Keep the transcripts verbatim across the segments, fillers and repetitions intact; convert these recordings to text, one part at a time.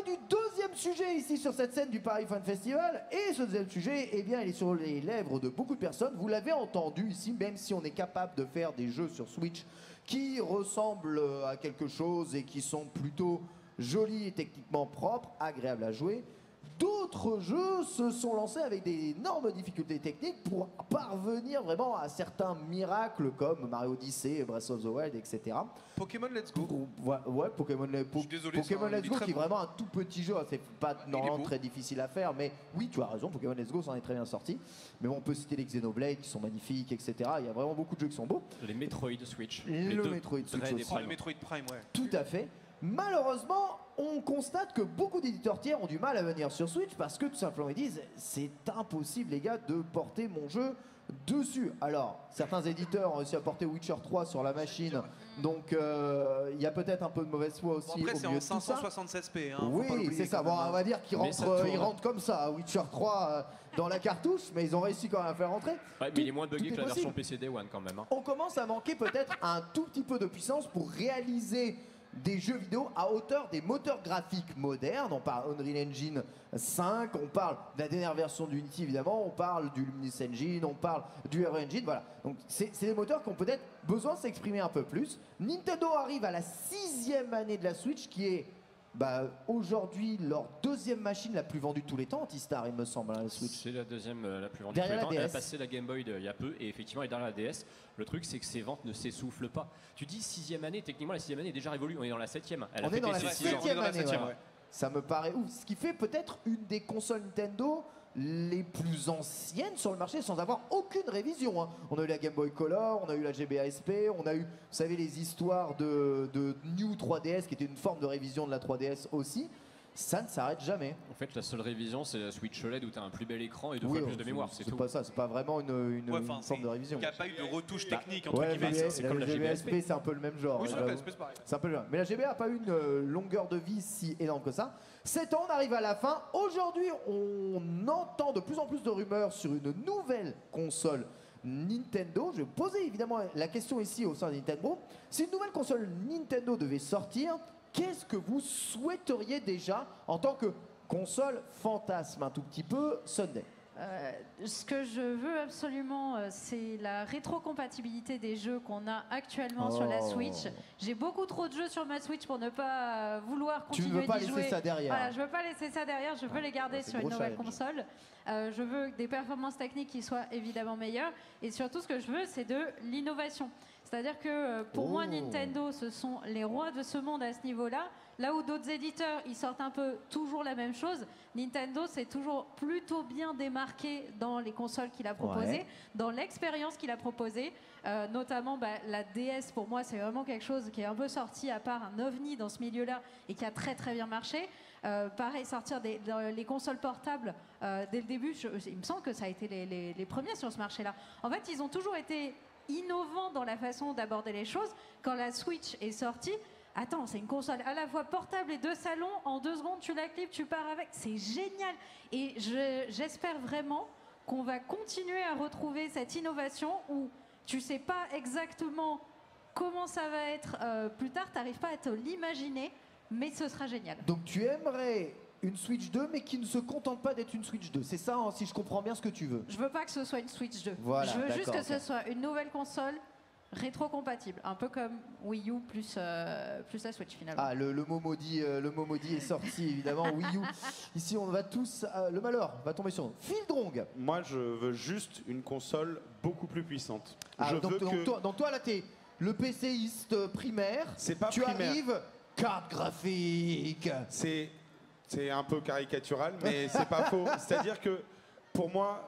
du deuxième sujet ici sur cette scène du Paris Fan Festival. Et ce deuxième sujet, eh bien, il est sur les lèvres de beaucoup de personnes. Vous l'avez entendu ici, même si on est capable de faire des jeux sur Switch qui ressemblent à quelque chose et qui sont plutôt jolis et techniquement propres, agréables à jouer. D'autres jeux se sont lancés avec d'énormes difficultés techniques pour parvenir vraiment à certains miracles comme Mario Odyssey, Breath of the Wild, et cetera. Pokémon Let's Go. Pour, ouais, Pokémon, po désolé, Pokémon Let's Go qui est bon. vraiment un tout petit jeu, c'est pas normalement très difficile à faire, mais oui, tu as raison, Pokémon Let's Go s'en est très bien sorti. Mais bon, on peut citer les Xenoblade qui sont magnifiques, et cetera. Il y a vraiment beaucoup de jeux qui sont beaux. Les Metroid Switch. Le les deux Metroid Switch aussi. Oh, le Metroid Prime, ouais. Tout à fait. Malheureusement, on constate que beaucoup d'éditeurs tiers ont du mal à venir sur Switch parce que tout simplement ils disent c'est impossible les gars de porter mon jeu dessus. Alors, certains éditeurs ont réussi à porter Witcher trois sur la machine, donc il euh, y a peut-être un peu de mauvaise foi aussi. Bon, après, c'est en cinq cent soixante-seize p. Hein, oui, c'est ça. Bon, on va dire qu'ils rentrent, ils rentrent comme ça, Witcher trois euh, dans la cartouche, mais ils ont réussi quand même à faire rentrer. Ouais, mais tout, il est moins buggé que la possible. version P C Day One quand même. Hein. On commence à manquer peut-être un tout petit peu de puissance pour réaliser des jeux vidéo à hauteur des moteurs graphiques modernes. On parle Unreal Engine cinq, on parle de la dernière version d'Unity évidemment, on parle du Luminous Engine, on parle du Unreal Engine, voilà. Donc c'est des moteurs qui ont peut-être besoin de s'exprimer un peu plus. Nintendo arrive à la sixième année de la Switch qui est bah, aujourd'hui leur deuxième machine la plus vendue de tous les temps, Antistar il me semble, hein, la Switch. C'est la deuxième euh, la plus vendue derrière de tous les la temps. D S. Elle a passé la Game Boy de, il y a peu et effectivement elle est derrière la D S. Le truc c'est que ses ventes ne s'essoufflent pas. Tu dis sixième année, techniquement la sixième année est déjà révolue, on est dans la septième. Elle on a est dans la ses six ans. septième année, septième, ouais. ouais. Ça me paraît ouf. Ce qui fait peut-être une des consoles Nintendo les plus anciennes sur le marché sans avoir aucune révision. Hein. On a eu la Game Boy Color, on a eu la G B A S P, on a eu, vous savez, les histoires de, de New trois D S qui était une forme de révision de la trois D S aussi. Ça ne s'arrête jamais. En fait, la seule révision, c'est la Switch O L E D où tu as un plus bel écran et deux oui, fois plus de mémoire. C'est C'est tout. pas ça, c'est pas vraiment une, une, Ouais, une forme de révision. Il n'y a pas eu de retouche technique entre Ouais, guillemets. mais c'est la comme la G B A S P, G B A S P, c'est un peu le même genre. Oui, c'est hein, vrai, j'avoue. c'est pareil. C'est un peu le même. Mais la G B A n'a pas eu une euh, longueur de vie si énorme que ça. sept ans, on arrive à la fin. Aujourd'hui, on entend de plus en plus de rumeurs sur une nouvelle console Nintendo. Je vais poser évidemment la question ici au sein de Nintendo. Si une nouvelle console Nintendo devait sortir, qu'est-ce que vous souhaiteriez déjà en tant que console fantasme un tout petit peu Sunday? Euh, ce que je veux absolument, euh, c'est la rétrocompatibilité des jeux qu'on a actuellement Oh. sur la Switch. J'ai beaucoup trop de jeux sur ma Switch pour ne pas euh, vouloir Tu ne continuer veux pas d'y laisser jouer. ça derrière. Voilà, je veux pas laisser ça derrière. Je veux les garder c'est sur une gros nouvelle challenge. console. Euh, je veux des performances techniques qui soient évidemment meilleures. Et surtout, ce que je veux, c'est de l'innovation. C'est-à-dire que euh, pour Oh. moi, Nintendo, ce sont les rois de ce monde à ce niveau-là. Là où d'autres éditeurs, ils sortent un peu toujours la même chose, Nintendo s'est toujours plutôt bien démarqué dans les consoles qu'il a proposées, Ouais. dans l'expérience qu'il a proposée. Euh, notamment, bah, la D S, pour moi, c'est vraiment quelque chose qui est un peu sorti à part un ovni dans ce milieu-là et qui a très très bien marché. Euh, pareil, sortir des, dans les consoles portables euh, dès le début, je, il me semble que ça a été les, les, les premiers sur ce marché-là. En fait, ils ont toujours été innovants dans la façon d'aborder les choses. Quand la Switch est sortie, attends, c'est une console à la fois portable et de salon. En deux secondes, tu la clips, tu pars avec. C'est génial. Et je- j'espère vraiment qu'on va continuer à retrouver cette innovation où tu sais pas exactement comment ça va être euh, plus tard, tu n'arrives pas à te l'imaginer, mais ce sera génial. Donc tu aimerais une Switch deux, mais qui ne se contente pas d'être une Switch deux. C'est ça, hein, si je comprends bien ce que tu veux. Je veux pas que ce soit une Switch deux. Voilà, je veux juste d'accord, que ce ok. soit une nouvelle console rétro-compatible, un peu comme Wii U plus, euh, plus la Switch finalement. Ah, le, le mot maudit, euh, le mot maudit est sorti évidemment. Wii U. Ici, on va tous, euh, le malheur va tomber sur nous. Phil Drong. Moi, je veux juste une console beaucoup plus puissante. Ah, je donc, veux donc que... toi, donc toi, là, t'es le PCiste primaire. C'est pas tu primaire. arrives, carte graphique. C'est c'est un peu caricatural, mais c'est pas faux. C'est-à-dire que pour moi,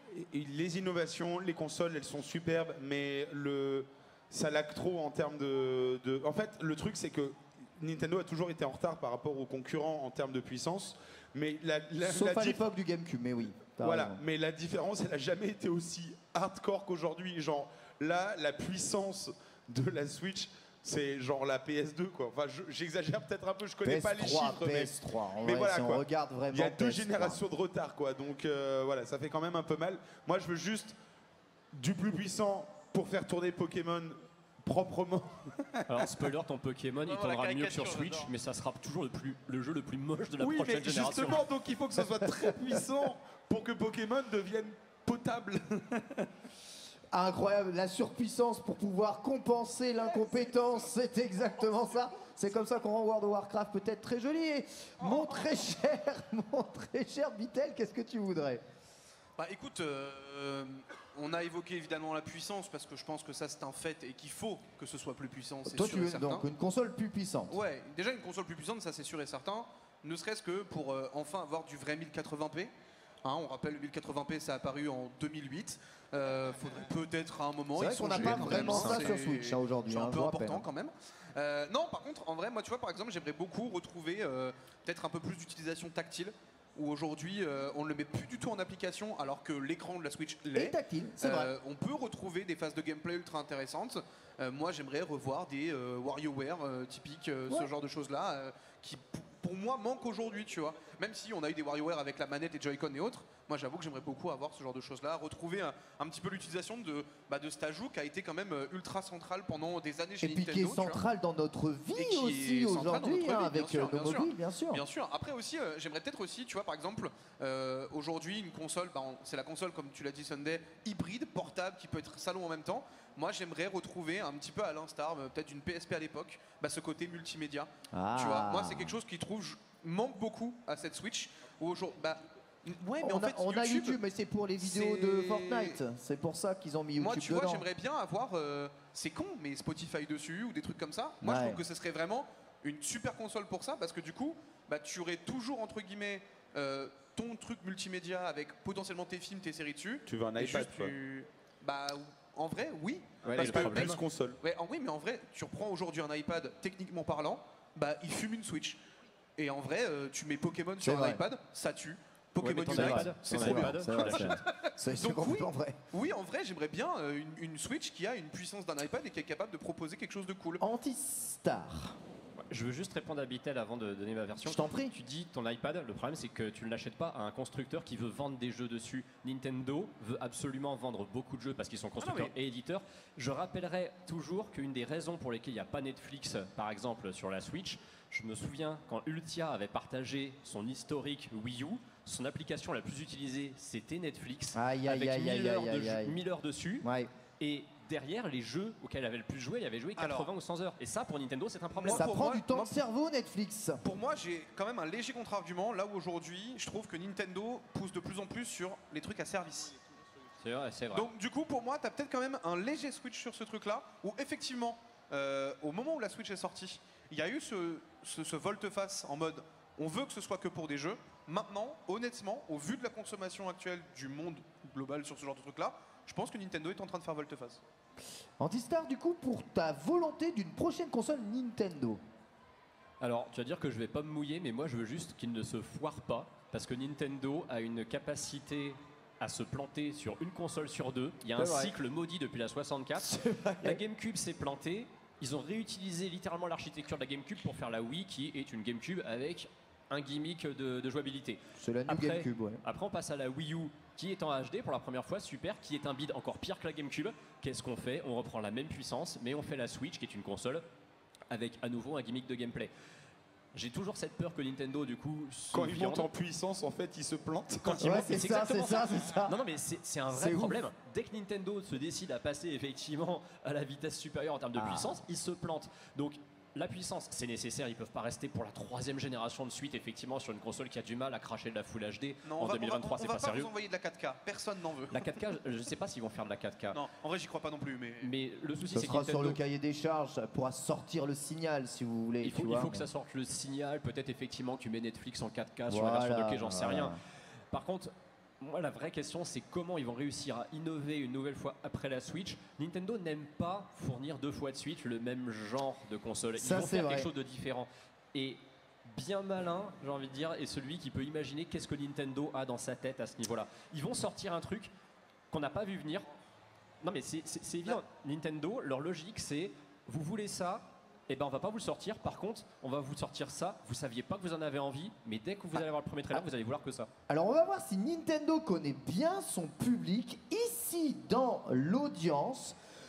les innovations, les consoles, elles sont superbes, mais le ça lag trop en termes de, de... En fait, le truc, c'est que Nintendo a toujours été en retard par rapport aux concurrents en termes de puissance, mais la, la, Sauf la à diff- l'époque du GameCube, mais oui. t'as Voilà, raison. mais la différence, elle a jamais été aussi hardcore qu'aujourd'hui. Genre, là, la puissance de la Switch, c'est genre la P S deux, quoi. Enfin, je- j'exagère peut-être un peu, je connais pas les chiffres, P mais, S trois. En mais vrai, voilà, si on quoi. regarde vraiment. Il y a deux P S trois. générations de retard, quoi. Donc euh, voilà, ça fait quand même un peu mal. Moi, je veux juste du plus puissant pour faire tourner Pokémon proprement. Alors, spoiler, ton Pokémon, il Vraiment, la tournera mieux que sur caricature, Switch, j'adore. mais ça sera toujours le, plus, le jeu le plus moche de la Oui, prochaine mais génération. justement, donc il faut que ce soit très puissant pour que Pokémon devienne potable. Incroyable, la surpuissance pour pouvoir compenser l'incompétence, c'est exactement ça. C'est comme ça qu'on rend World of Warcraft peut-être très joli. Et mon très cher, mon très cher Bitel, qu'est-ce que tu voudrais? Bah écoute, euh, on a évoqué évidemment la puissance parce que je pense que ça c'est un fait et qu'il faut que ce soit plus puissant, c'est Toi, sûr tu et veux certain. donc une console plus puissante. Ouais, déjà une console plus puissante, ça c'est sûr et certain. Ne serait-ce que pour euh, enfin avoir du vrai mille quatre-vingts p. Hein, on rappelle le mille quatre-vingts p, ça a apparu en deux mille huit. Euh, faudrait peut-être à un moment. C'est vrai y qu'on n'a songer, pas quand vraiment même, ça c'est- sur Switch, hein, aujourd'hui, C'est un hein, je peu vous important rappelle. quand même. Euh, non, par contre, en vrai, moi, tu vois, par exemple, j'aimerais beaucoup retrouver euh, peut-être un peu plus d'utilisation tactile. Où aujourd'hui, euh, on ne le met plus du tout en application, alors que l'écran de la Switch Et l'est. tactile, c'est vrai. Euh, on peut retrouver des phases de gameplay ultra intéressantes. Euh, moi, j'aimerais revoir des euh, WarioWare euh, typiques, euh, ce Ouais. genre de choses-là, euh, qui p- pour moi manquent aujourd'hui, tu vois. Même si on a eu des WarioWare avec la manette et Joy-Con et autres, moi j'avoue que j'aimerais beaucoup avoir ce genre de choses-là, retrouver un, un petit peu l'utilisation de, bah, de cet ajout qui a été quand même euh, ultra central pendant des années chez Et puis Nintendo. qui est tu vois. central dans notre vie Et qui est aussi central dans aujourd'hui, notre hein, vie, avec bien sûr, euh, nos bien sûr. mobiles, bien sûr. Bien sûr. Après aussi, euh, j'aimerais peut-être aussi, tu vois, par exemple, euh, aujourd'hui, une console, bah, on- c'est la console, comme tu l'as dit, Sunday, hybride, portable, qui peut être salon en même temps. Moi, j'aimerais retrouver un petit peu à l'instar, euh, peut-être d'une P S P à l'époque, bah, ce côté multimédia. Ah. Tu vois, moi, c'est quelque chose qui trouve je- manque beaucoup à cette Switch. Où aujourd'hui, bah, ouais, mais on en fait, a, on a YouTube, YouTube, mais c'est pour les vidéos c'est- de Fortnite. C'est pour ça qu'ils ont mis YouTube moi, tu vois, dedans. j'aimerais bien avoir, euh, c'est con, mais Spotify dessus ou des trucs comme ça. Moi, je Ouais. trouve que ce serait vraiment une super console pour ça, parce que du coup, bah, tu aurais toujours entre guillemets euh, ton truc multimédia avec potentiellement tes films, tes séries dessus. Tu veux un Et iPad, juste, quoi. tu- Bah, en vrai, oui. Ouais, Parce le que problème- Plus console. Ouais, en, oui, mais en vrai, tu reprends aujourd'hui un iPad, techniquement parlant, bah, il fume une Switch. Et en vrai, euh, tu mets Pokémon sur C'est un vrai. iPad, ça tue. Ouais, Pokémon mais ton Unite, iPad, c'est ton trop bien. iPad, C'est vrai, c'est vrai. C'est c'est Donc oui. complètement vrai. Oui, en vrai, j'aimerais bien euh, une, une Switch qui a une puissance d'un iPad et qui est capable de proposer quelque chose de cool. Anti-Star. Je veux juste répondre à Bitel avant de donner ma version. Je t'en prie. Tu dis ton iPad, le problème c'est que tu ne l'achètes pas à un constructeur qui veut vendre des jeux dessus. Nintendo veut absolument vendre beaucoup de jeux parce qu'ils sont constructeurs Ah et éditeurs. Je rappellerai toujours qu'une des raisons pour lesquelles il n'y a pas Netflix, par exemple, sur la Switch, je me souviens quand Ultia avait partagé son historique Wii U, son application la plus utilisée c'était Netflix, Aïe, aïe, avec aïe, mille aïe, heures aïe, de aïe, jeu- aïe. mille heures dessus. Ouais. Et derrière, les jeux auxquels il avait le plus joué, il avait joué quatre-vingts Alors, ou cent heures. Et ça, pour Nintendo, c'est un problème. Moi, Ça pour prend moi- du temps moi- de cerveau, Netflix. Pour moi, j'ai quand même un léger contre-argument, là où aujourd'hui, je trouve que Nintendo pousse de plus en plus sur les trucs à service. C'est vrai, c'est vrai. Donc du coup, pour moi, tu as peut-être quand même un léger switch sur ce truc-là, où effectivement, euh, au moment où la Switch est sortie, il y a eu ce, ce, ce volte-face en mode on veut que ce soit que pour des jeux. Maintenant, honnêtement, au vu de la consommation actuelle du monde global sur ce genre de truc-là, je pense que Nintendo est en train de faire volte-face. Anti-Star, du coup, pour ta volonté d'une prochaine console Nintendo. Alors, tu vas dire que je vais pas me mouiller, mais moi, je veux juste qu'il ne se foire pas, parce que Nintendo a une capacité à se planter sur une console sur deux. Il y a un C'est vrai. cycle maudit depuis la soixante-quatre. La GameCube s'est plantée. Ils ont réutilisé littéralement l'architecture de la GameCube pour faire la Wii, qui est une GameCube avec un gimmick de, de jouabilité. C'est la New Après- GameCube, ouais. Après, on passe à la Wii U, qui est en H D pour la première fois, super, qui est un bid encore pire que la GameCube. Qu'est-ce qu'on fait? On reprend la même puissance, mais on fait la Switch, qui est une console avec à nouveau un gimmick de gameplay. J'ai toujours cette peur que Nintendo, du coup, se Quand il viande. monte en puissance, en fait, il se plante. Quand il Ouais, monte, c'est c'est ça, exactement c'est ça, c'est ça. Non, non, mais c'est c'est un C'est vrai ouf. problème. Dès que Nintendo se décide à passer effectivement à la vitesse supérieure en termes de Ah. puissance, il se plante. Donc, la puissance, c'est nécessaire. Ils peuvent pas rester pour la troisième génération de suite, effectivement, sur une console qui a du mal à cracher de la Full H D Non, en on va, deux mille vingt-trois. on va, C'est on va pas pas sérieux. vous envoyer de la quatre K, personne n'en veut. La quatre K, je ne sais pas s'ils vont faire de la quatre K. Non, en vrai, j'y crois pas non plus, mais... Mais le souci, Ce c'est que sera sur Nintendo, le cahier des charges, ça pourra sortir le signal si vous voulez. il faut, tu il vois, faut que mais- ça sorte le signal. Peut-être effectivement que tu mets Netflix en quatre K sur Voilà, la version de K, j'en sais voilà. rien. Par contre, moi, la vraie question, c'est comment ils vont réussir à innover une nouvelle fois après la Switch. Nintendo n'aime pas fournir deux fois de suite le même genre de console. Ils Ça, vont c'est faire vrai. quelque chose de différent. Et bien malin, j'ai envie de dire, est celui qui peut imaginer qu'est-ce que Nintendo a dans sa tête à ce niveau-là. Ils vont sortir un truc qu'on n'a pas vu venir. Non, mais c'est c'est- c'est évident. Nintendo, leur logique, c'est vous voulez ça, eh ben on va pas vous le sortir. Par contre, on va vous sortir ça. Vous saviez pas que vous en avez envie, mais dès que vous allez voir le premier trailer, vous allez vouloir que ça. Alors on va voir si Nintendo connaît bien son public ici dans l'audience.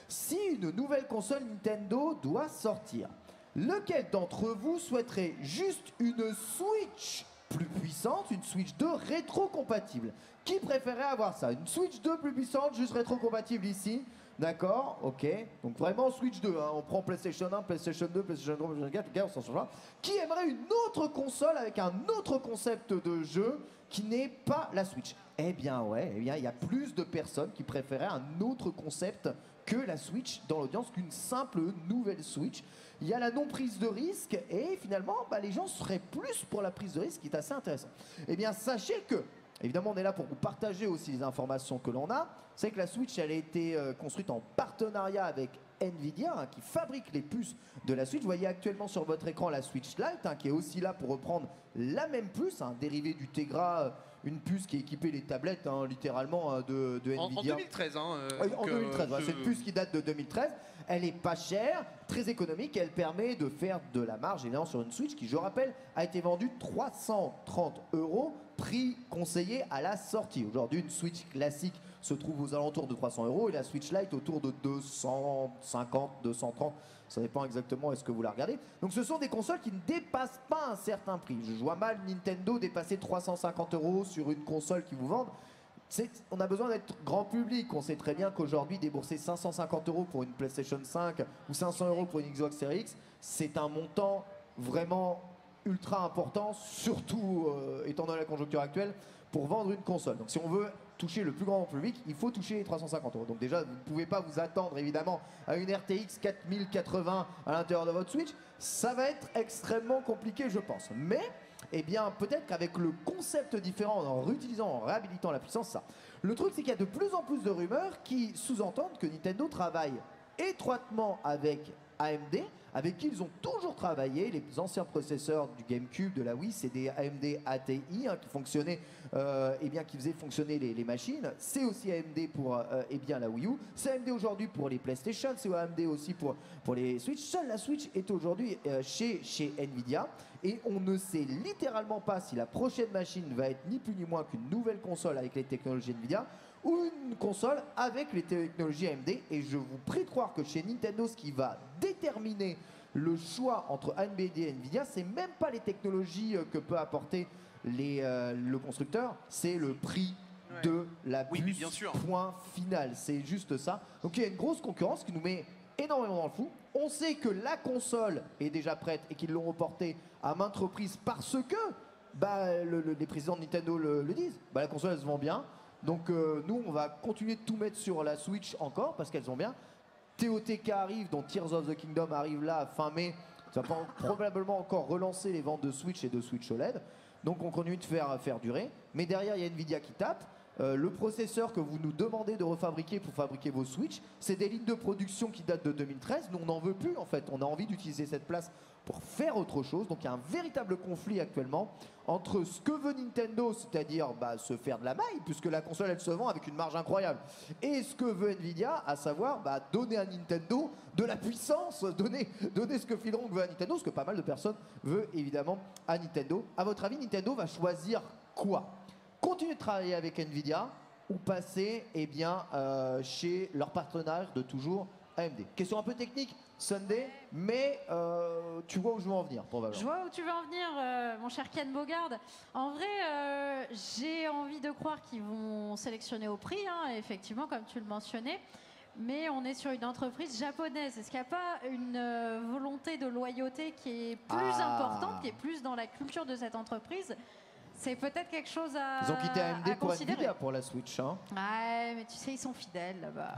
Si une nouvelle console Nintendo doit sortir, lequel d'entre vous souhaiterait juste une Switch plus puissante, une Switch deux rétro-compatible? Qui préférait avoir ça? Une Switch deux plus puissante, juste rétro-compatible ici? D'accord, ok. Donc vraiment Switch deux, hein. On prend PlayStation un, PlayStation deux, PlayStation trois, PlayStation quatre, okay, on s'en change. Qui aimerait une autre console avec un autre concept de jeu qui n'est pas la Switch? Eh bien ouais, eh bien il y a plus de personnes qui préféraient un autre concept que la Switch dans l'audience, qu'une simple nouvelle Switch. Il y a la non-prise de risque et finalement bah, les gens seraient plus pour la prise de risque, qui est assez intéressant. Eh bien sachez que, évidemment on est là pour vous partager aussi les informations que l'on a. C'est que la Switch elle a été euh, construite en partenariat avec Nvidia, hein, qui fabrique les puces de la Switch. Vous voyez actuellement sur votre écran la Switch Lite, hein, qui est aussi là pour reprendre la même puce, un dérivé du Tegra, euh, une puce qui équipait les tablettes, hein, littéralement, hein, de, de En, en Nvidia. deux mille treize, hein. euh, Oui, en donc, deux mille treize, euh, ouais, je- c'est une puce qui date de deux mille treize. Elle est pas chère, très économique, et elle permet de faire de la marge évidemment sur une Switch qui, je rappelle, a été vendue trois cent trente euros, prix conseillé à la sortie. Aujourd'hui, une Switch classique se trouve aux alentours de trois cents euros et la Switch Lite autour de deux cent cinquante, deux cent trente. Ça dépend exactement est-ce que vous la regardez. Donc ce sont des consoles qui ne dépassent pas un certain prix. Je vois mal Nintendo dépasser trois cent cinquante euros sur une console qui vous vendent. C'est- on a besoin d'être grand public. On sait très bien qu'aujourd'hui, débourser cinq cent cinquante euros pour une PlayStation cinq ou cinq cents euros pour une Xbox Series X, c'est un montant vraiment ultra important, surtout euh, étant dans la conjoncture actuelle, pour vendre une console. Donc si on veut toucher le plus grand public, il faut toucher les trois cent cinquante euros. Donc déjà, vous ne pouvez pas vous attendre évidemment à une R T X quatre mille quatre-vingts à l'intérieur de votre Switch. Ça va être extrêmement compliqué, je pense. Mais eh bien, peut-être qu'avec le concept différent, en réutilisant, en réhabilitant la puissance, ça. Le truc, c'est qu'il y a de plus en plus de rumeurs qui sous-entendent que Nintendo travaille étroitement avec A M D, avec qui ils ont toujours travaillé. Les anciens processeurs du GameCube, de la Wii, c'est des A M D A T I, hein, qui fonctionnaient, euh, eh bien, qui faisaient fonctionner les, les machines. C'est aussi A M D pour euh, eh bien, la Wii U. C'est A M D aujourd'hui pour les PlayStation, c'est A M D aussi pour, pour les Switch. Seule la Switch est aujourd'hui euh, chez, chez Nvidia. Et on ne sait littéralement pas si la prochaine machine va être ni plus ni moins qu'une nouvelle console avec les technologies Nvidia ou une console avec les technologies A M D. Et je vous prie de croire que chez Nintendo, ce qui va déterminer le choix entre A M D et Nvidia, c'est même pas les technologies euh, que peut apporter les, euh, le constructeur, c'est le prix Ouais. de la Oui, puce, mais bien sûr. point final. C'est juste ça. Donc il y a une grosse concurrence qui nous met énormément dans le flou. On sait que la console est déjà prête et qu'ils l'ont reportée à maintes reprises parce que bah, le- le- les présidents de Nintendo le, le disent. Bah, la console, elle se vend bien. Donc euh, nous, on va continuer de tout mettre sur la Switch encore parce qu'elles vont bien. T O T K arrive, dont Tears of the Kingdom arrive là fin mai. Ça va probablement encore relancer les ventes de Switch et de Switch O L E D. Donc on continue de faire, faire durer. Mais derrière, il y a Nvidia qui tape. Euh, le processeur que vous nous demandez de refabriquer pour fabriquer vos Switch, c'est des lignes de production qui datent de deux mille treize. Nous, on n'en veut plus en fait. On a envie d'utiliser cette place pour faire autre chose. Donc il y a un véritable conflit actuellement entre ce que veut Nintendo, c'est-à-dire bah, se faire de la maille, puisque la console elle se vend avec une marge incroyable, et ce que veut Nvidia, à savoir bah, donner à Nintendo de la puissance, donner, donner ce que Phil Long veut à Nintendo, ce que pas mal de personnes veulent évidemment à Nintendo. À votre avis, Nintendo va choisir quoi? Continuer de travailler avec Nvidia ou passer eh bien, euh, chez leur partenaire de toujours, A M D? Question un peu technique, Sunday, mais euh, tu vois où je veux en venir, probablement. Je vois où tu veux en venir, euh, mon cher Ken Bogard. En vrai, euh, j'ai envie de croire qu'ils vont sélectionner au prix, hein, effectivement, comme tu le mentionnais. Mais on est sur une entreprise japonaise. Est-ce qu'il n'y a pas une euh, volonté de loyauté qui est plus Ah. importante, qui est plus dans la culture de cette entreprise? C'est peut-être quelque chose à Ils ont quitté A M D à pour considérer. Nvidia pour la Switch. Hein. Ouais, mais tu sais, ils sont fidèles là-bas.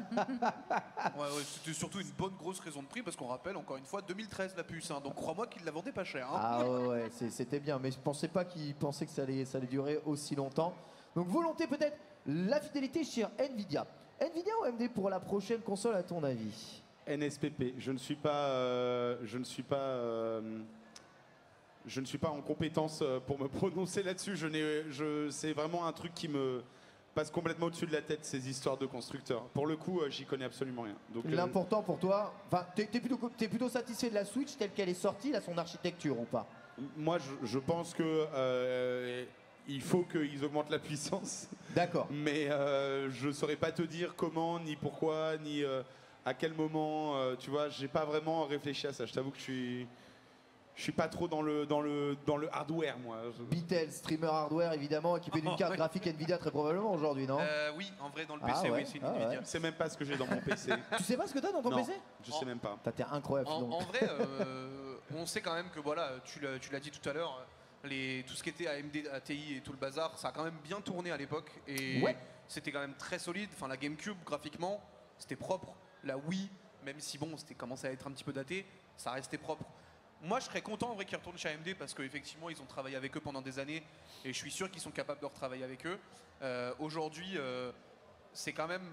Ouais, ouais, c'était surtout une bonne grosse raison de prix parce qu'on rappelle encore une fois deux mille treize la puce, hein, donc crois-moi qu'ils la vendaient pas cher. Hein. Ah ouais, ouais, c'est- c'était bien, mais je pensais pas qu'ils pensaient que ça allait, ça allait durer aussi longtemps. Donc volonté peut-être, la fidélité chez Nvidia. Nvidia ou A M D pour la prochaine console à ton avis? N S P P. Je ne suis pas, euh, je ne suis pas, euh, je ne suis pas en compétence euh, pour me prononcer là-dessus. Je n'ai, je, c'est vraiment un truc qui me passe complètement au-dessus de la tête, ces histoires de constructeurs. Pour le coup, euh, j'y connais absolument rien. Donc, euh, L'important pour toi, enfin, t'es t'es plutôt, t'es plutôt satisfait de la Switch telle qu'elle est sortie, là, son architecture ou pas? moi, je, je pense que euh, il faut qu'ils augmentent la puissance, D'accord. mais euh, je saurais pas te dire comment, ni pourquoi, ni. euh, à quel moment, euh, tu vois, j'ai pas vraiment réfléchi à ça. Je t'avoue que je suis, je suis pas trop dans le, dans le, dans le hardware, moi. Beatle, streamer hardware évidemment, équipé d'une carte graphique Nvidia très probablement aujourd'hui, non? Euh, oui, en vrai, dans le P C, Ah ouais, oui, c'est une ah ouais. Nvidia. Je sais même pas ce que j'ai dans mon P C. Tu sais pas ce que t'as dans ton Non, P C? je sais même pas. T'as t'es incroyable. En, donc. en vrai, euh, on sait quand même que voilà, tu l'as tu l'as dit tout à l'heure, les, tout ce qui était A M D, A T I et tout le bazar, ça a quand même bien tourné à l'époque et Ouais. c'était quand même très solide. Enfin, la GameCube, graphiquement, c'était propre. La Wii, même si bon, c'était commencé à être un petit peu daté, ça restait propre. Moi, je serais content en vrai qu'ils retournent chez A M D parce qu'effectivement, ils ont travaillé avec eux pendant des années et je suis sûr qu'ils sont capables de retravailler avec eux. Euh, Aujourd'hui, euh, c'est quand même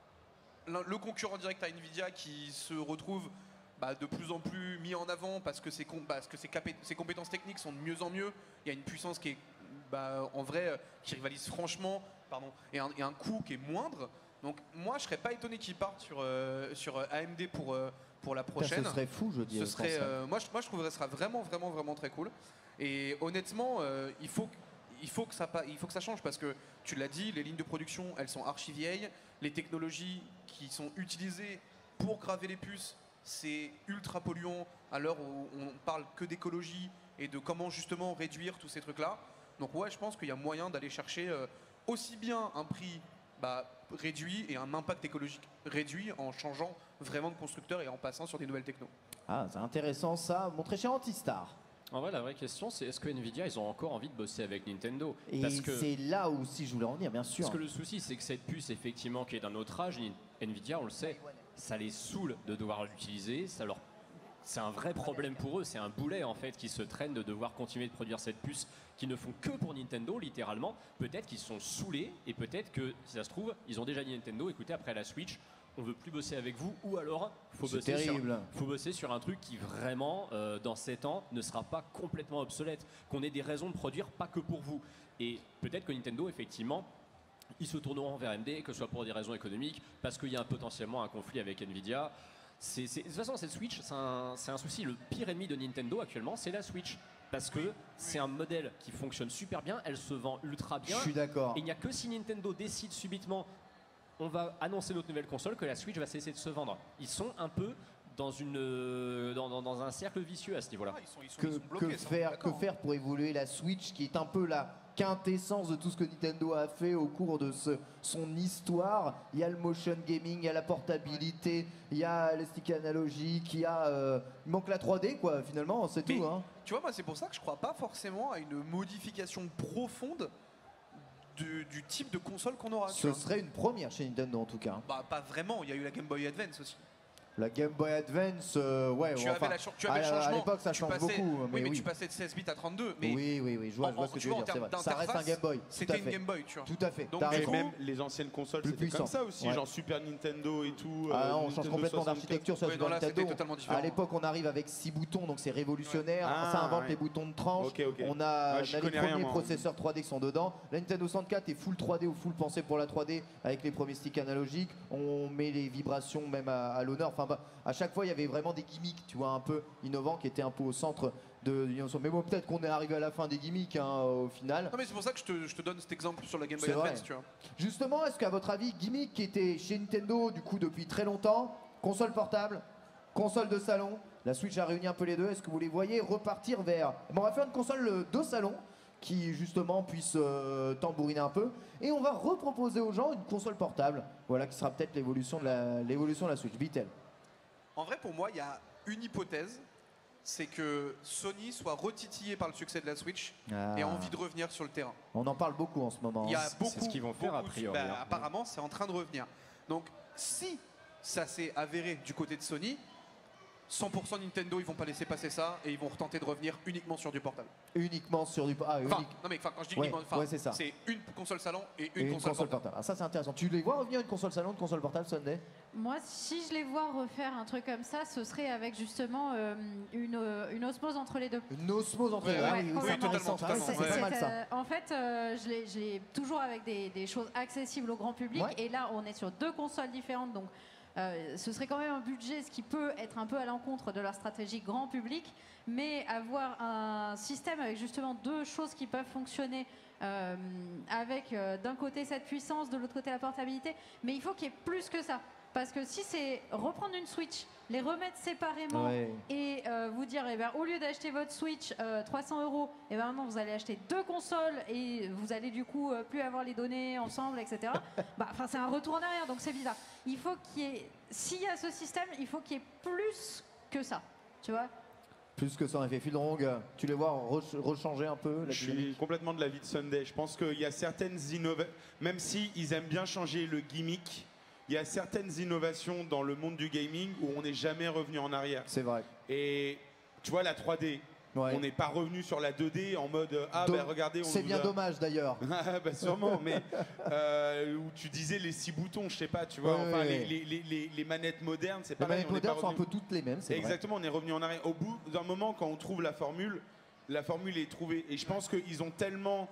l'un- le concurrent direct à Nvidia qui se retrouve bah, de plus en plus mis en avant parce que, ses, com- parce que ses, capé- ses compétences techniques sont de mieux en mieux. Il y a une puissance qui est bah, en vrai euh, qui rivalise franchement, pardon, et un, et un coût qui est moindre. Donc moi, je serais pas étonné qu'ils partent sur, euh, sur euh, A M D pour, euh, pour la Putain, prochaine. ce serait fou, je dis. Ce euh, serait, sans ça. euh, moi, je, moi, je trouverais que ce sera vraiment, vraiment, vraiment très cool. Et honnêtement, euh, il, faut, que- il, faut que ça, pa- il faut que ça change parce que tu l'as dit, les lignes de production, elles sont archi vieilles. Les technologies qui sont utilisées pour graver les puces, c'est ultra polluant à l'heure où on parle que d'écologie et de comment justement réduire tous ces trucs-là. Donc ouais, je pense qu'il y a moyen d'aller chercher euh, aussi bien un prix bah, réduit et un impact écologique réduit en changeant vraiment de constructeur et en passant sur des nouvelles technos. Ah, c'est intéressant ça. Mon très cher Antistar. En vrai, la vraie question, c'est est-ce que Nvidia, ils ont encore envie de bosser avec Nintendo? Et Parce que, c'est là où aussi je voulais en venir, bien sûr. parce que le souci, c'est que cette puce, effectivement, qui est d'un autre âge, Ni- Nvidia, on le sait, ça les saoule de devoir l'utiliser. Ça leur, c'est un vrai problème pour eux. C'est un boulet en fait qui se traîne de devoir continuer de produire cette puce qui ne font que pour Nintendo, littéralement. Peut-être qu'ils sont saoulés et peut-être que, si ça se trouve, ils ont déjà dit Nintendo. Écoutez, après la Switch, on veut plus bosser avec vous, ou alors faut C'est bosser sur, terrible. faut bosser sur un truc qui vraiment, euh, dans sept ans, ne sera pas complètement obsolète. Qu'on ait des raisons de produire pas que pour vous. Et peut-être que Nintendo, effectivement, ils se tourneront vers A M D, que ce soit pour des raisons économiques, parce qu'il y a un- potentiellement un conflit avec Nvidia. C'est, c'est- de toute façon, cette Switch, c'est un, c'est un souci. Le pire ennemi de Nintendo actuellement, c'est la Switch. Parce que c'est un modèle qui fonctionne super bien, elle se vend ultra Je bien. suis d'accord. Et il n'y a que si Nintendo décide subitement, on va annoncer notre nouvelle console, que la Switch va cesser de se vendre. Ils sont un peu dans, une, euh, dans, dans- dans un cercle vicieux à ce niveau-là. Ah, ils sont, ils sont- Que, ils sont que bloqués, ça, on est faire, que d'accord, hein. faire pour évoluer la Switch, qui est un peu la quintessence de tout ce que Nintendo a fait au cours de ce- son histoire. Il y a le motion gaming, il y a la portabilité, il y a les sticks analogiques, il y a euh, il manque la trois D quoi. Finalement, c'est Mais- tout. Hein. Tu vois, moi, c'est pour ça que je crois pas forcément à une modification profonde du, du type de console qu'on aura. tu Ce vois. serait une première chez Nintendo en tout cas. Bah, pas vraiment, il y a eu la Game Boy Advance aussi. La Game Boy Advance, euh, ouais. Tu ouais, avais, enfin, la cha- tu avais le à, changement. à l'époque, ça tu change passais- beaucoup. Oui, Mais mais oui. tu passais de seize bits à trente-deux. Mais oui, oui, oui, je vois, je vois en- ce que tu tu veux vois, en dire. c'est termes vrai. Ça reste un d'interface, Game Boy. Tout c'était à une fait. Game Boy, tu vois. Tout à fait. Donc, T'as du Et raison. coup, même les anciennes consoles, Plus c'était puissant. comme ça aussi, Ouais. genre Super Nintendo et tout. Ah euh, non, on change Nintendo complètement soixante-quatre. d'architecture sur Ouais, Super non, là, c'était Nintendo. totalement différent. À l'époque, on arrive avec six boutons, donc c'est révolutionnaire. Ouais. Ça Ah, invente ouais. les boutons de tranche. Ok, ok. On a, Ouais, je on a les connais rien, premiers moi. processeurs trois D qui sont dedans. La Nintendo soixante-quatre est full trois D ou full pensée pour la trois D avec les premiers sticks analogiques. On met les vibrations même à, à l'honneur. Enfin, bah, à chaque fois, il y avait vraiment des gimmicks, tu vois, un peu innovants qui étaient un peu au centre de l'innovation. Mais bon, peut-être qu'on est arrivé à la fin des gimmicks hein, au final. Non, mais c'est pour ça que je te, je te donne cet exemple sur la Game Boy C'est vrai. Advance, tu vois. Justement, est-ce qu'à votre avis, gimmick qui était chez Nintendo du coup depuis très longtemps, console portable, console de salon, la Switch a réuni un peu les deux, est-ce que vous les voyez repartir vers... Bon, on va faire une console de salon qui justement puisse euh, tambouriner un peu et on va reproposer aux gens une console portable, voilà qui sera peut-être l'évolution de la, l'évolution de la Switch. Beatle. En vrai, pour moi, il y a une hypothèse, c'est que Sony soit retitillé par le succès de la Switch Ah. et a envie de revenir sur le terrain. On en parle beaucoup en ce moment. Il y a hein. c'est beaucoup, ce qu'ils vont faire, beaucoup a de- priori, bah, hein. apparemment, c'est en train de revenir. Donc, si ça s'est avéré du côté de Sony, cent pour cent Nintendo, ils vont pas laisser passer ça et ils vont retenter de revenir uniquement sur du portable. Uniquement sur du... Ah, Enfin, unique. non mais enfin, quand je dis Ouais, uniquement, enfin, ouais, c'est ça. c'est une console salon et une, Et une console, console portable. portable. Ah, ça c'est intéressant. Tu les vois revenir une console salon, une console portable, Sunday? Moi, si je les vois refaire un truc comme ça, ce serait avec justement euh, une, euh, une osmose entre les deux. Une osmose entre les Ouais, deux. ouais, Ah oui, oui, complètement. c'est intéressant, totalement, ça, totalement, c'est ouais. pas mal ça. euh, en fait, euh, je l'ai- je l'ai toujours avec des, des choses accessibles au grand public. Ouais. Et là, on est sur deux consoles différentes. Donc, euh, ce serait quand même un budget, ce qui peut être un peu à l'encontre de leur stratégie grand public. Mais avoir un système avec justement deux choses qui peuvent fonctionner euh, avec euh, d'un côté cette puissance, de l'autre côté la portabilité. Mais il faut qu'il y ait plus que ça. Parce que si c'est reprendre une Switch, les remettre séparément Ouais. et euh, vous dire, eh ben, au lieu d'acheter votre Switch euh, trois cents euros, et ben maintenant vous allez acheter deux consoles et vous allez du coup euh, plus avoir les données ensemble, et cetera. Bah, enfin, c'est un retour en arrière, donc c'est bizarre. Il faut qu'il y ait, s'il y a ce système, il faut qu'il y ait plus que ça, tu vois. Plus que ça, en effet. Philrong, tu les vois re- rechanger un peu la Je dynamique. suis complètement de l'avis de Sunday. Je pense qu'il y a certaines innovations, même s'ils aiment bien changer le gimmick, il y a certaines innovations dans le monde du gaming où on n'est jamais revenu en arrière. C'est vrai. Et tu vois, la trois D, Ouais. on n'est pas revenu sur la deux D en mode euh, ah Do- ben regardez, on C'est nous bien a- dommage d'ailleurs. Ah, bah sûrement, mais euh, où tu disais les six boutons, je sais pas, tu vois, Ouais, enfin ouais. les, les- les- les- les manettes modernes, c'est Les pareil. manettes on n'est pas modernes sont un revenu- peu toutes les mêmes, c'est vrai. Exactement, on est revenu en arrière. Au bout d'un moment, quand on trouve la formule, la formule est trouvée. Et je pense qu'ils ont tellement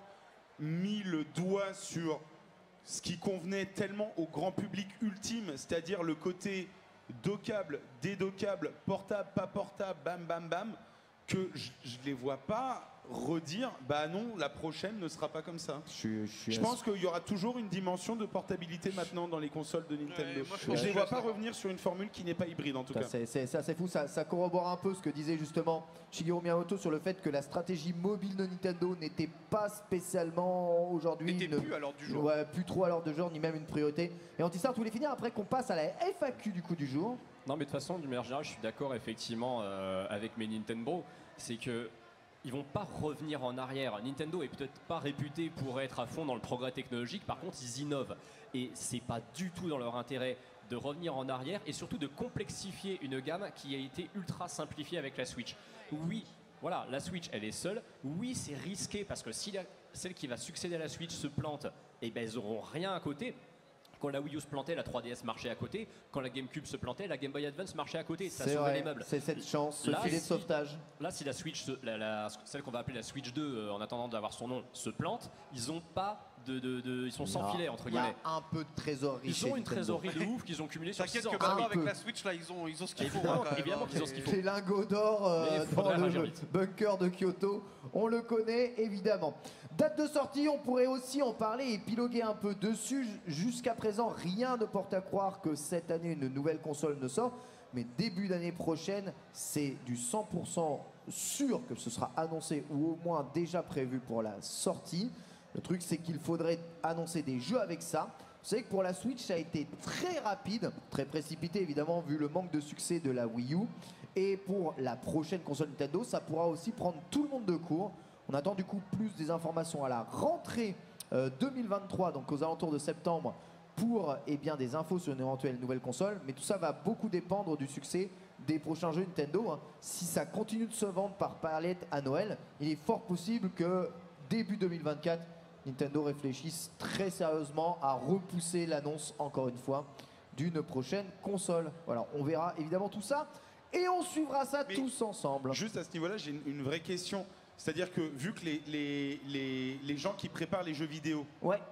mis le doigt sur ce qui convenait tellement au grand public ultime, c'est-à-dire le côté dockable, dédockable, portable, pas portable, bam, bam, bam, que je ne les vois pas redire, bah non, la prochaine ne sera pas comme ça. Je, suis- je suis Je pense qu'il y aura toujours une dimension de portabilité maintenant dans les consoles de Nintendo. Ouais, moi, je pense je que ne je les suis vois assez pas d'accord. revenir sur une formule qui n'est pas hybride en tout Ça, cas. C'est c'est- c'est assez fou, ça, ça corrobore un peu ce que disait justement Shigeru Miyamoto sur le fait que la stratégie mobile de Nintendo n'était pas spécialement aujourd'hui N'était une- plus à l'ordre du jour. Ouais, plus trop à l'ordre du jour, ni même une priorité. Et Antistar, tu voulais finir après qu'on passe à la F A Q du coup du jour. Non, mais de toute façon, d'une manière générale, je suis d'accord effectivement euh, avec mes Nintendo. C'est que ils vont pas revenir en arrière. Nintendo est peut-être pas réputé pour être à fond dans le progrès technologique. Par contre, ils innovent et c'est pas du tout dans leur intérêt de revenir en arrière et surtout de complexifier une gamme qui a été ultra simplifiée avec la Switch. Oui, voilà, la Switch, elle est seule. Oui, c'est risqué parce que si la- celle qui va succéder à la Switch se plante, eh ben, ils auront rien à côté. Quand la Wii U se plantait, la trois D S marchait à côté. Quand la GameCube se plantait, la Game Boy Advance marchait à côté. Ça C'est sauvait vrai, les meubles. c'est cette chance, ce Là, filet de si- sauvetage. Là, si la Switch, se- la- la- celle qu'on va appeler la Switch deux, euh, en attendant d'avoir son nom, se plante, ils ont pas de, de- de- ils sont sans Non, filet entre Il y a guillemets. un peu de trésorerie. Ils chez ont une Nintendo. trésorerie de ouf qu'ils ont cumulé sur T'inquiète six ans. que Ah maintenant oui, avec peu. la Switch là ils ont ils ont ce qu'il faut. Évidemment, hein, quand même, évidemment hein, qu'ils ont ce c'est- qu'il faut. Les lingots d'or euh, Mais dans faudrait le réagir vite. bunker de Kyoto, on le connaît évidemment. Date de sortie, on pourrait aussi en parler et épiloguer un peu dessus. J- Jusqu'à présent, rien ne porte à croire que cette année une nouvelle console ne sort. Mais début d'année prochaine, c'est du cent pour cent sûr que ce sera annoncé ou au moins déjà prévu pour la sortie. Le truc, c'est qu'il faudrait annoncer des jeux avec ça. Vous savez que pour la Switch, ça a été très rapide, très précipité évidemment, vu le manque de succès de la Wii U. Et pour la prochaine console Nintendo, ça pourra aussi prendre tout le monde de court. On attend du coup plus des informations à la rentrée euh, deux mille vingt-trois, donc aux alentours de septembre, pour eh bien, des infos sur une éventuelle nouvelle console. Mais tout ça va beaucoup dépendre du succès des prochains jeux Nintendo. hein. Si ça continue de se vendre par palette à Noël, il est fort possible que début deux mille vingt-quatre, Nintendo réfléchisse très sérieusement à repousser l'annonce, encore une fois, d'une prochaine console. Voilà, on verra évidemment tout ça et on suivra ça Mais tous ensemble. Juste à ce niveau-là, j'ai une, une vraie question. C'est-à-dire que vu que les, les, les, les gens qui préparent les jeux vidéo, Ouais,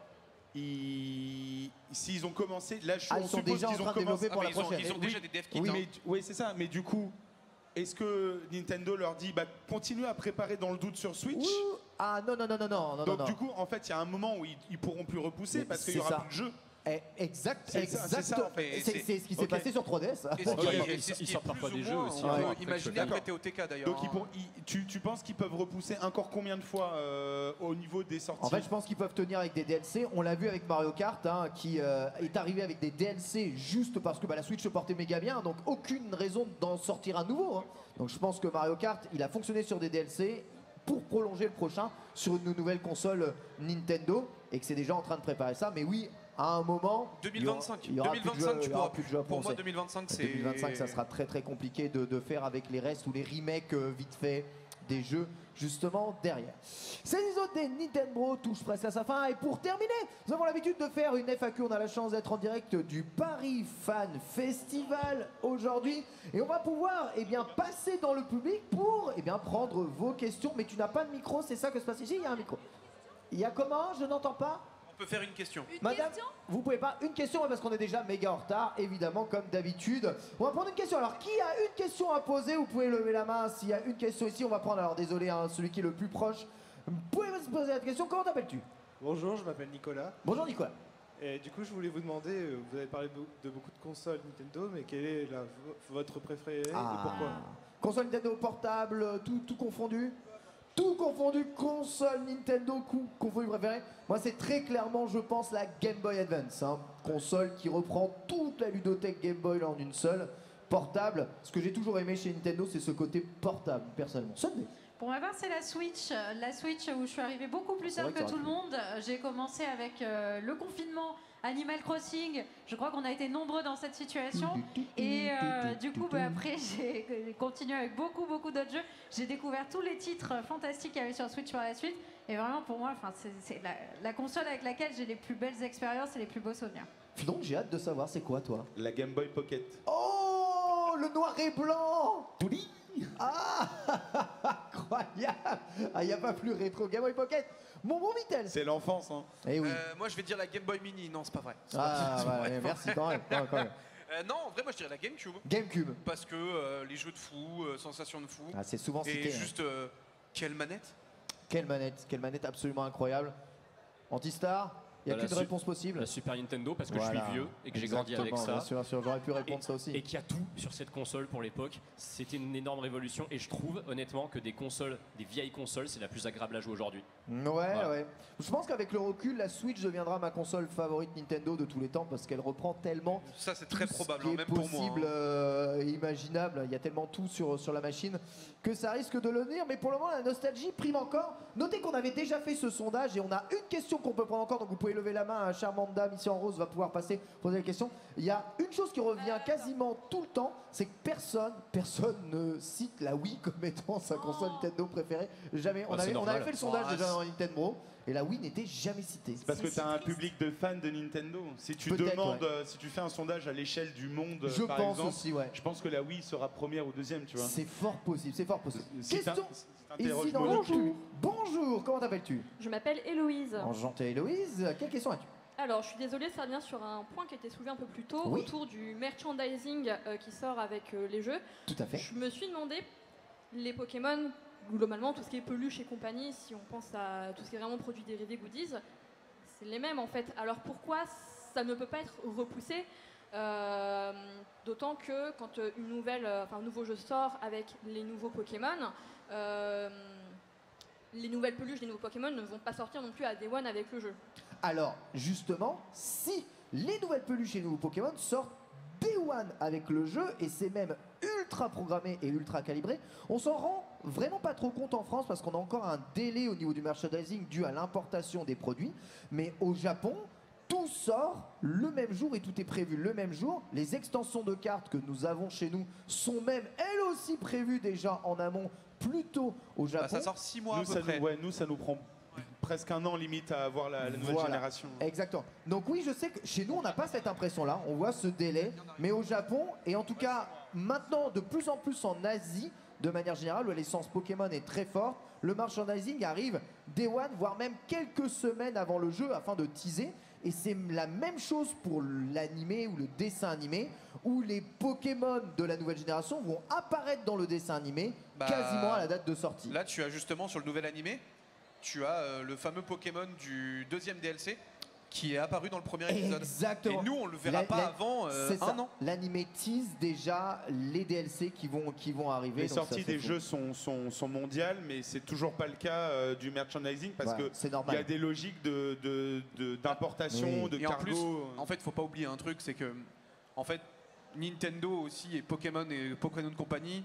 ils- s'ils ont commencé, là je ah, on ils sont suppose déjà en qu'ils ont train de commencé. développer pour Ah, la mais ils ont, prochaine. ils ont Oui, déjà des dev kits. Oui, hein. mais, oui, c'est ça. Mais du coup, est-ce que Nintendo leur dit, bah, continuez à préparer dans le doute sur Switch? Ouh, ah non, non, non, non, non, non, Donc non. du coup, en fait, il y a un moment où ils, ils pourront plus repousser Mais parce qu'il c'est y aura ça. plus de jeux. Eh, exact, C'est ça, c'est exact. ça, en fait. C'est c'est ce qui s'est Ok. passé sur trois D S. Et ce Ok. qui est- Ils- et c'est ce ils qui est sortent plus parfois ou des jeux moins, aussi, on hein, peut après, imaginer que- après T O T K d'ailleurs. Donc ils hein. pourront- ils- tu, tu penses qu'ils peuvent repousser encore combien de fois euh, au niveau des sorties? En fait, je pense qu'ils peuvent tenir avec des D L C. On l'a vu avec Mario Kart, hein, qui euh, est arrivé avec des D L C juste parce que bah, la Switch se portait méga bien. Donc, aucune raison d'en sortir un nouveau. hein. Donc, je pense que Mario Kart, il a fonctionné sur des D L C pour prolonger le prochain sur une nouvelle console Nintendo et que c'est déjà en train de préparer ça. Mais oui, à un moment, deux mille vingt-cinq, il y aura, il y aura plus de jeux- deux mille vingt-cinq, il tu y aura pourras plus de jeux à Pour moi, penser. deux mille vingt-cinq, c'est. deux mille vingt-cinq, ça sera très très compliqué de, de faire avec les restes ou les remakes euh, vite fait des jeux justement derrière. Cet épisode des Nintendo touche presque à sa fin et pour terminer, nous avons l'habitude de faire une F A Q. On a la chance d'être en direct du Paris Fan Festival aujourd'hui et on va pouvoir eh bien, passer dans le public pour eh bien, prendre vos questions. Mais tu n'as pas de micro, c'est ça que se passe ici? Il y a un micro. Il y a comment? Je n'entends pas. On peut faire une question. Madame, vous pouvez pas une question parce qu'on est déjà méga en retard, évidemment, comme d'habitude. On va prendre une question. Alors, qui a une question à poser? Vous pouvez lever la main s'il y a une question ici. On va prendre, alors désolé, hein, celui qui est le plus proche. Vous pouvez se poser la question. Comment t'appelles-tu? Bonjour, je m'appelle Nicolas. Bonjour Nicolas. Et du coup, je voulais vous demander, euh, vous avez parlé de de beaucoup de consoles Nintendo, mais quelle est la- votre préférée et pourquoi? Console Nintendo portable, tout, tout confondu. Tout confondu, console Nintendo, coup, confondu préféré. Moi, c'est très clairement, je pense, la Game Boy Advance. Hein. Console qui reprend toute la ludothèque Game Boy en une seule. Portable, ce que j'ai toujours aimé chez Nintendo, c'est ce côté portable, personnellement. Sunday. Pour ma part, c'est la Switch. Euh, La Switch où je suis arrivée beaucoup plus C'est tard vrai que que t'aurais tout le pu. monde. Euh, J'ai commencé avec euh, le confinement, Animal Crossing. Je crois qu'on a été nombreux dans cette situation. Et euh, du coup, bah, après, j'ai continué avec beaucoup, beaucoup d'autres jeux. J'ai découvert tous les titres fantastiques qu'il y avait sur Switch par la suite. Et vraiment, pour moi, enfin, c'est c'est la, la console avec laquelle j'ai les plus belles expériences et les plus beaux souvenirs. Donc, j'ai hâte de savoir, c'est quoi, toi? La Game Boy Pocket. Oh, le noir et blanc. Touli. Ah, incroyable. Ah, il n'y a pas plus rétro. Game Boy Pocket. Mon bon Vitel. C'est l'enfance, hein. Eh oui. Euh, moi, je vais dire la Game Boy Mini. Non, c'est pas vrai. C'est Ah, pas- c'est ouais, vrai. ouais, merci quand même. quand même, quand même. Euh, non, en vrai, moi, je dirais la GameCube. GameCube. Parce que euh, les jeux de fou, euh, sensations de fou. Ah, c'est souvent et cité. hein. juste, euh, quelle manette. Quelle manette, quelle manette absolument incroyable. Antistar, il n'y a Bah, la qu'une su- réponse possible. La Super Nintendo parce que je Voilà. suis vieux et que j'ai grandi avec Exactement, ça. Bien sûr, bien sûr, j'aurais pu répondre Et- ça aussi. Et qu'il y a tout sur cette console pour l'époque. C'était une énorme révolution et je trouve honnêtement que des consoles, des vieilles consoles, c'est la plus agréable à jouer aujourd'hui. Ouais, Voilà. ouais. Je pense qu'avec le recul, la Switch deviendra ma console favorite Nintendo de tous les temps parce qu'elle reprend tellement Ça, c'est très tout ce probable, qui hein, est même pour moi. possible, hein. euh, et imaginable. Il y a tellement tout sur, sur la machine que ça risque de le venir. Mais pour le moment, la nostalgie prime encore. Notez qu'on avait déjà fait ce sondage et on a une question qu'on peut prendre encore. Donc vous pouvez lever la main. Un charmante dame ici en rose va pouvoir passer, poser la question. Il y a une chose qui revient quasiment tout le temps, c'est que personne, personne ne cite la Wii comme étant sa console Nintendo préférée. Jamais. On Bah, c'est avait, on normal. avait fait le sondage Ah, déjà c'est- dans Nintendo et la Wii n'était jamais citée. Parce que C'est tu as un triste. public de fans de Nintendo. Si tu Peut-être, demandes, ouais. euh, si tu fais un sondage à l'échelle du monde, euh, Je par pense exemple, aussi, ouais. je pense que la Wii sera première ou deuxième, tu vois. C'est fort possible, c'est fort possible. Si t'in- Question si t'interroges ici dans Mono- le cul. Bonjour, comment t'appelles-tu? Je m'appelle Héloïse. Enchanté Héloïse, quelle question as-tu? Alors, je suis désolée, ça revient sur un point qui a été soulevé un peu plus tôt, Oui. autour du merchandising euh, qui sort avec euh, les jeux. Tout à fait. Je me suis demandé, les Pokémon, globalement, tout ce qui est peluche et compagnie, si on pense à tout ce qui est vraiment produits dérivés, goodies, c'est les mêmes en fait. Alors pourquoi ça ne peut pas être repoussé Euh, D'autant que quand euh, une nouvelle, euh, enfin, un nouveau jeu sort avec les nouveaux Pokémon, euh, les nouvelles peluches des nouveaux Pokémon ne vont pas sortir non plus à Day One avec le jeu. Alors, justement, si les nouvelles peluches et les nouveaux Pokémon sortent Day One avec le jeu, et c'est même ultra programmé et ultra calibré, on s'en rend vraiment pas trop compte en France parce qu'on a encore un délai au niveau du merchandising dû à l'importation des produits. Mais au Japon, tout sort le même jour et tout est prévu le même jour. Les extensions de cartes que nous avons chez nous sont même elles aussi prévues déjà en amont, plutôt au Japon. Bah, ça sort six mois Nous à peu ça, près. nous, ouais, nous, ça nous prend presque un an limite à avoir la, la nouvelle Voilà. génération. Exactement. Donc oui, je sais que chez nous, on n'a pas cette impression-là. On voit ce délai. Mais au Japon, et en tout cas maintenant de plus en plus en Asie, de manière générale, où l'essence Pokémon est très forte, le merchandising arrive Day One, voire même quelques semaines avant le jeu afin de teaser. Et c'est la même chose pour l'animé ou le dessin animé, où les Pokémon de la nouvelle génération vont apparaître dans le dessin animé Bah, quasiment à la date de sortie. Là, tu as justement sur le nouvel animé, tu as euh, le fameux Pokémon du deuxième D L C qui est apparu dans le premier épisode. Exactement. Et nous, on le verra La- pas la- avant euh, C'est ça. un an. L'animé tease déjà les D L C qui vont, qui vont arriver. Les donc ça, sorties c'est des fou. jeux sont, sont, sont mondiales, mais c'est toujours pas le cas euh, du merchandising parce Ouais, que c'est il y normal. a des logiques de, de- de- d'importation, Oui. de Et en cargo. plus, en fait, faut pas oublier un truc, c'est que en fait, Nintendo aussi et Pokémon et Pokémon Company,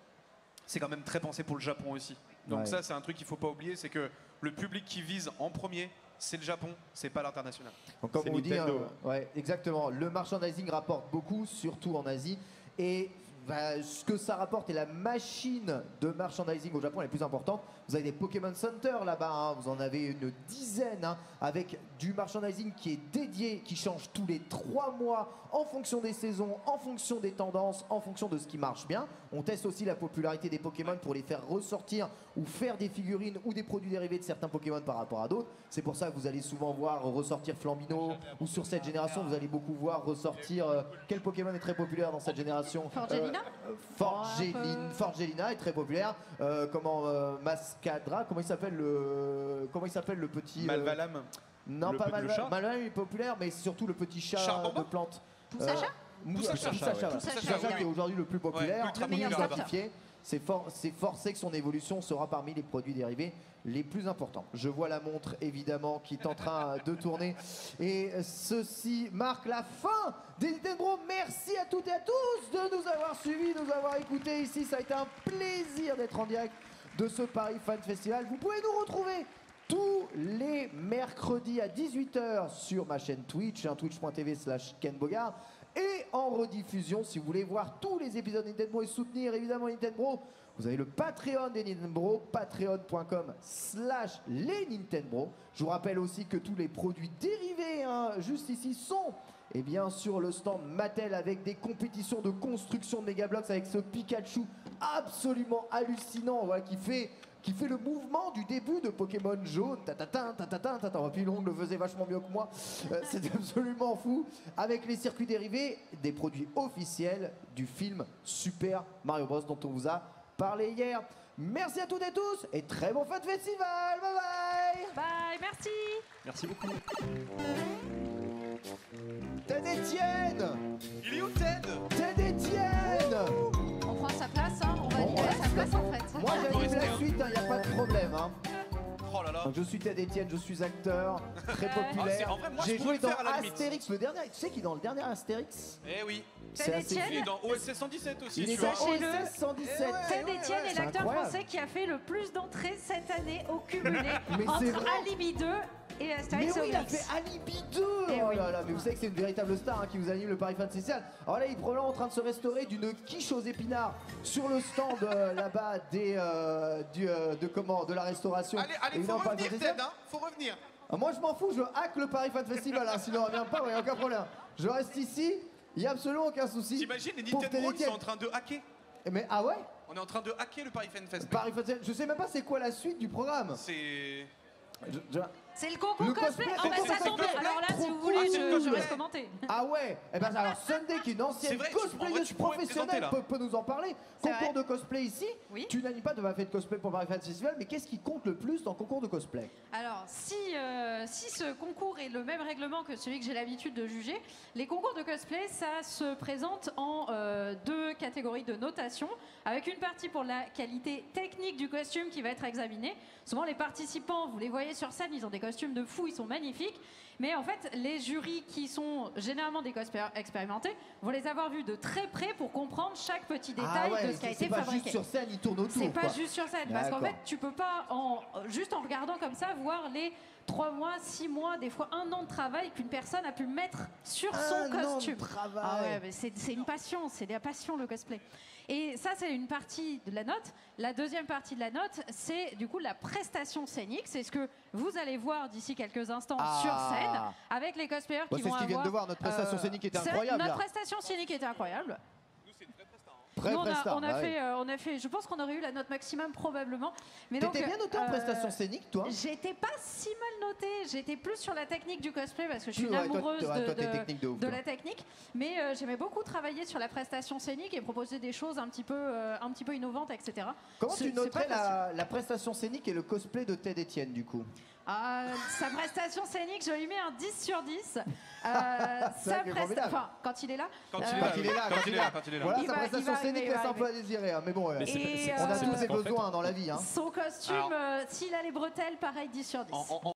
c'est quand même très pensé pour le Japon aussi. Donc Ouais. ça, c'est un truc qu'il faut pas oublier, c'est que le public qui vise en premier, c'est le Japon, c'est pas l'international. Donc, comme C'est on vous dit, Nintendo. hein, ouais, exactement. Le merchandising rapporte beaucoup, surtout en Asie. Et bah, ce que ça rapporte et la machine de merchandising au Japon est la plus importante. Vous avez des Pokémon Center là-bas, hein, vous en avez une dizaine, hein, avec du merchandising qui est dédié, qui change tous les trois mois en fonction des saisons, en fonction des tendances, en fonction de ce qui marche bien. On teste aussi la popularité des Pokémon pour les faire ressortir ou faire des figurines ou des produits dérivés de certains Pokémon par rapport à d'autres. C'est pour ça que vous allez souvent voir ressortir Flambino, ou sur cette génération, vous allez beaucoup voir ressortir... euh, quel Pokémon est très populaire dans cette génération? Forgelina Euh, Forgelin- Un peu. Forgelina est très populaire. Euh, comment euh, Mascadra, comment il s'appelle le comment il s'appelle le petit euh, Malvalam. Non, Le pas petit- mal. le chat Malin est populaire, mais surtout le petit chat Charbon de plante. Poussacha Moussa Poussacha, Poussacha, ouais. ouais. Poussacha, Poussacha oui. qui est aujourd'hui le plus populaire, ultra le plus populaire. identifié. C'est for- c'est forcé que son évolution sera parmi les produits dérivés les plus importants. Je vois la montre évidemment qui est en train de tourner. Et ceci marque la fin des Nintendo. Merci à toutes et à tous de nous avoir suivis, de nous avoir écoutés ici. Ça a été un plaisir d'être en direct de ce Paris Fan Festival. Vous pouvez nous retrouver tous les mercredis à dix-huit heures sur ma chaîne Twitch, hein, twitch point t v slash Ken Bogard. Et en rediffusion, si vous voulez voir tous les épisodes Nintendo et soutenir évidemment Nintendo, vous avez le Patreon des Nintendo, patreon point com slash les Nintendo. Je vous rappelle aussi que tous les produits dérivés, hein, juste ici, sont et bien sur le stand Mattel avec des compétitions de construction de Megablocks avec ce Pikachu absolument hallucinant, voilà, qui fait qui fait le mouvement du début de Pokémon jaune. Tatatin, tatatin, tatatin. Puis Long le faisait vachement mieux que moi. Euh, C'était absolument fou. Avec les circuits dérivés, des produits officiels du film Super Mario Bros. Dont on vous a parlé hier. Merci à toutes et tous et très bon Fun Festival. Bye bye. Bye, merci. Merci beaucoup. Ted Etienne. Il est où Ted Ted Etienne. On prend sa place, hein. On va On libérer sa reste. place en fait. Moi peut j'anime rester, la hein. suite, il n'y a pas de problème. Hein. Oh là là. Donc, je suis Ted Etienne, je suis acteur, très Ah, c'est- populaire. en vrai, moi, je J'ai pourrais joué le dans faire à la limite. Astérix, le dernier. Tu sais qui est dans le dernier Astérix? Eh oui. C'est Ted assez Etienne. Il est dans O S S cent dix-sept aussi, Il est tu dans vois. Sachez-le. O S S cent dix-sept. Ted ouais, Etienne ouais, est c'est l'acteur incroyable. français qui a fait le plus d'entrées cette année au cumulé Mais c'est entre vrai. Alibi deux et Mais Astérix oui, et il a Obélix. fait Alibi deux. Eh Oh oui. là là, mais vous savez que c'est une véritable star hein, qui vous anime le Paris Fan Festival. Alors là, il est probablement en train de se restaurer d'une quiche aux épinards sur le stand euh, là-bas des euh, du, euh, de comment de la restauration. Allez, allez, faut Évidemment, Paris revenir Fan Ted, Festival. hein. Faut revenir. Ah, moi, je m'en fous, je hack le Paris Fan Festival. Hein, S'il ne revient pas, il n'y a aucun problème. Je reste ici, il n'y a absolument aucun souci. T'imagines, les Pauvre Nintendo, Ted ils sont en Etienne. train de hacker. Mais ah ouais. On est en train de hacker le Paris Fan Fest. Paris Fan Festival. Je sais même pas c'est quoi la suite du programme. C'est... Je- je- C'est le concours Le cosplay. cosplay, Ah c'est bah le ça cosplay. tombe. Alors là, Trop si vous cool. voulez, Ah, c'est le je, je cosplay. laisse commenter. Ah ouais. Eh ben alors Sunday qui est une ancienne C'est vrai, tu- en vrai, cosplayeuse tu pourrais me professionnelle présenter, là. peut, peut nous en parler. C'est Concours vrai. de cosplay ici. Oui. Tu n'animes pas de ma fête cosplay pour le Paris Fan Festival, mais qu'est-ce qui compte le plus dans le concours de cosplay? Alors, si, euh, si ce concours est le même règlement que celui que j'ai l'habitude de juger, les concours de cosplay, ça se présente en euh, deux catégories de notation, avec une partie pour la qualité technique du costume qui va être examinée. Souvent, les participants, vous les voyez sur scène, ils ont des costumes de fou, ils sont magnifiques. Mais en fait, les jurys qui sont généralement des cosplayers expérimentés vont les avoir vus de très près pour comprendre chaque petit détail Ah ouais, de ce qui a c'est- été c'est pas fabriqué. juste sur scène, il tourne autour. C'est pas quoi. juste sur scène, parce qu'en D'accord. fait, tu peux pas, en, juste en regardant comme ça, voir les trois mois, six mois, des fois un an de travail qu'une personne a pu mettre sur son Un an de costume. travail. Ah ouais, mais c'est c'est une passion, c'est de la passion le cosplay. Et ça, c'est une partie de la note. La deuxième partie de la note, c'est du coup la prestation scénique. C'est ce que vous allez voir d'ici quelques instants Ah. sur scène avec les cosplayers Bah, qui c'est vont ce qu'ils viennent avoir, de voir, notre prestation euh, scénique était c'est- incroyable, Notre là. prestation scénique était incroyable. Très Nous, on a, presta, on a bah fait, ouais. euh, on a fait, je pense qu'on aurait eu la note maximum probablement. Mais donc, T'étais bien noté en euh, prestation scénique, toi? J'étais pas si mal notée. J'étais plus sur la technique du cosplay parce que je suis Plus, une ouais, toi- amoureuse toi- de, toi, t'es de- technique de ouf, de toi. la technique. Mais euh, j'aimais beaucoup travailler sur la prestation scénique et proposer des choses un petit peu, euh, un petit peu innovantes, et cetera. Comment C'est- tu c'est pas noterais facile. la, la prestation scénique et le cosplay de Ted Etienne, du coup? Ah, sa prestation scénique, je lui mets un dix sur dix. Euh, C'est sa vrai qu'il est presta- formidable. enfin, quand il est là. Quand Euh, il est Quand là, il est là, quand il est là, quand il est là. Voilà, Il sa va- il prestation va scénique arriver, laisse il va un peu à désirer, hein, mais bon, ouais. Mais c'est- Et, c'est- on a euh, tous des parce qu'en fait- besoins dans la vie. Hein. Son costume, Alors- euh, s'il a les bretelles, pareil, dix sur dix. En, en-